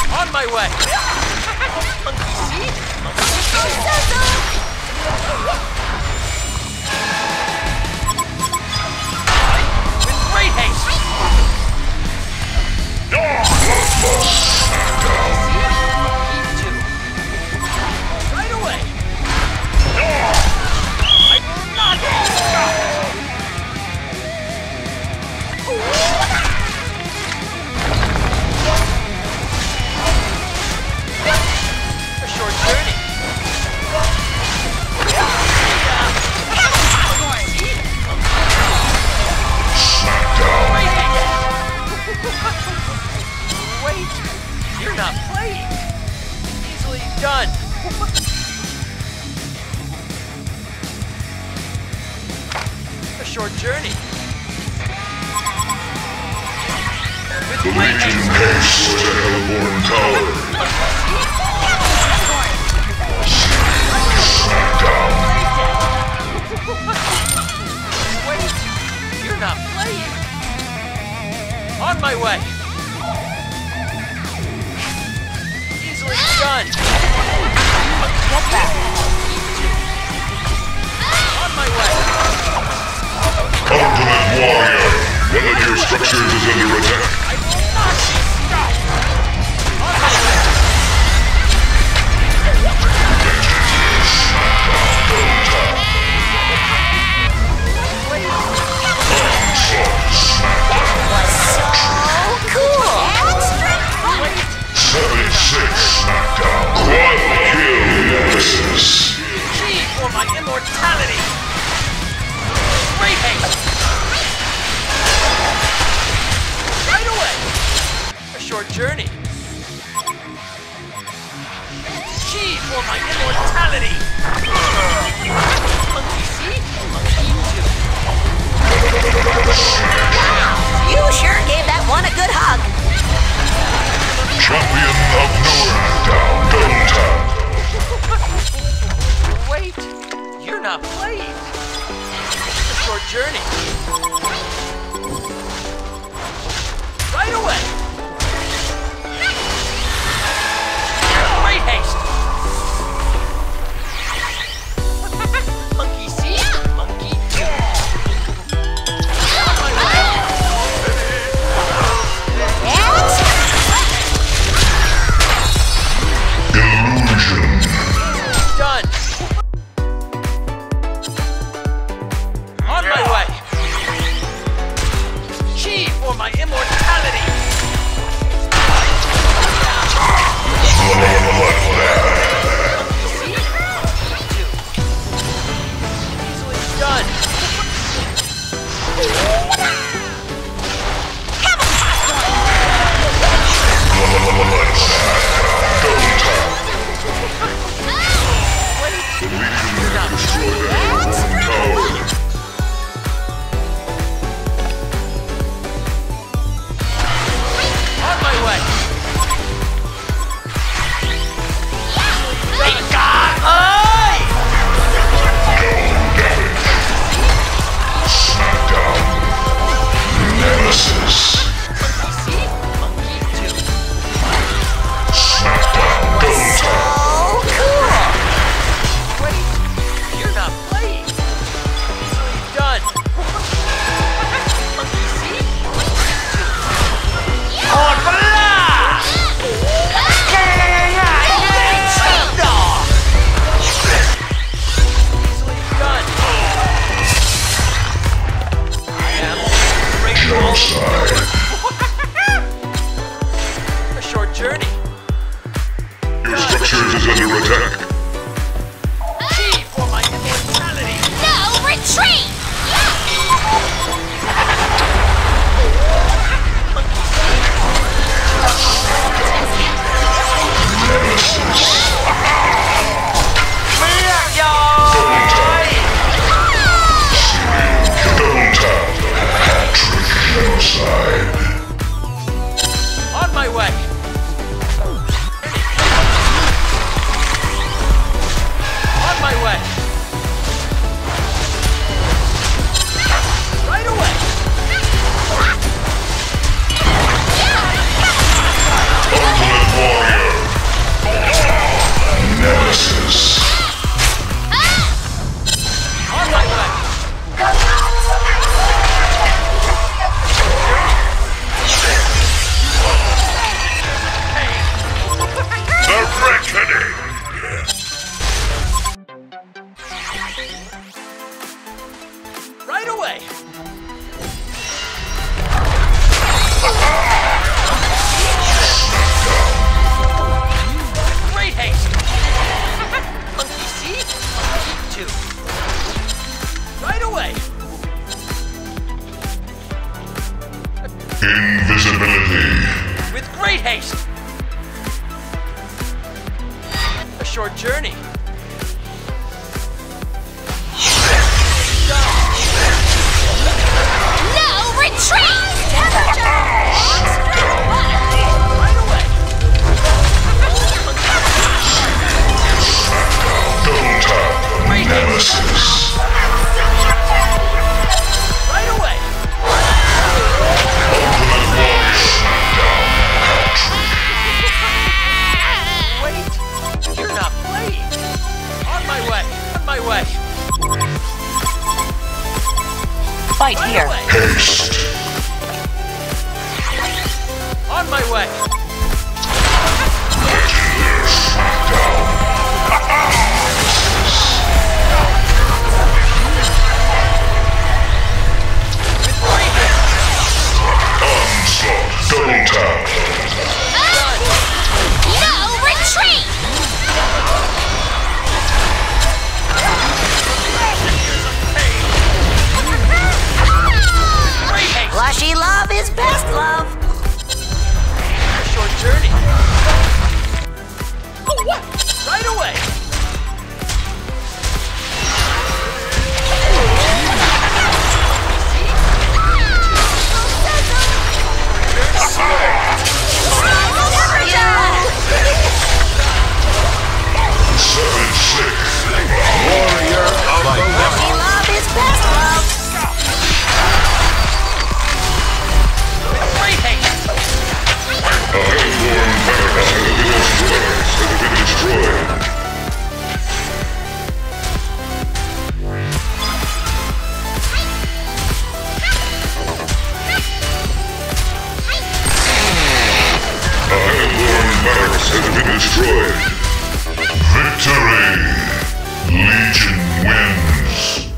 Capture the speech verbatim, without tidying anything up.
On my way! Monkey see? Monkey with great haste! Right away! I will not stop! A short journey. Wait, you're not playing. Easily done. A short journey. With The Legion haste to Hellborn Tower. Smackdown. Wait, you're not playing. On my way. Easily done. Get back. On my way. Ultimate Warrior. One of your structures is under attack. I will not be stopped. On my way. seven six Smackdown. Quad kill Nemesis. Key for my immortality. Great haste. Right away. A short journey. Key for my immortality. Monkey see? Monkey do. You sure gave that one a good hug. Champion of North. Double tap. Wait, you're not playing. A short journey. Right away. Great haste. Monkey see? Monkey do. On my way. Illusion. Done. On my way. Key for my immortality. See? Do. Easily done. The Legion have destroyed the Hellborn Tower. On my way. Hey, God! Oi! No damage. Smackdown. away! Great haste! Monkey see? Monkey two. Right away! Invisibility. With great haste! A short journey. No retreat! Right away! Double tap. Great haste! Nemesis. Right away! Ultimate Warrior. Smackdown. Hat Wait! You're not playing! On my way! On my way! Fight Right here. away! trick. Haste. On my way! Onslaught. Double tap. No retreat! Great haste! Plushy love is best love. A short journey. Oh, what? Right away! Seven six. Plushy love is best love. Great haste! A hellborn barracks has been destroyed. A hellborn barracks has been destroyed. Victory! Legion wins.